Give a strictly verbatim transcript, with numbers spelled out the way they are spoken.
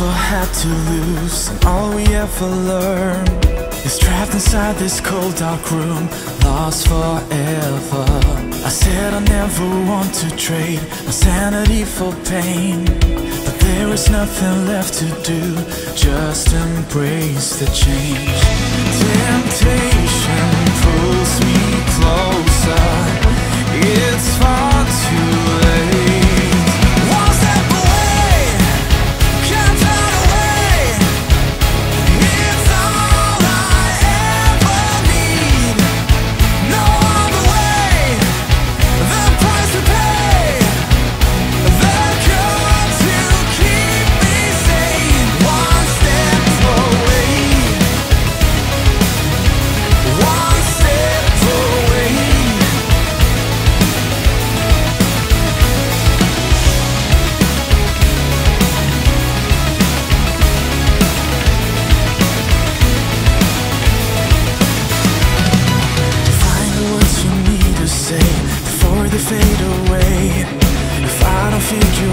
never had to lose, and all we ever learn is trapped inside this cold dark room, lost forever. I said I never want to trade my sanity for pain, but there is nothing left to do, just embrace the change. Temptation pulls me closer, it's far too late. One step away, can't turn away. It's all I ever need. No other way, the price to pay, the cure to keep me sane. One step away, one step away. Find the words you need to say before they fade away. If I don't figure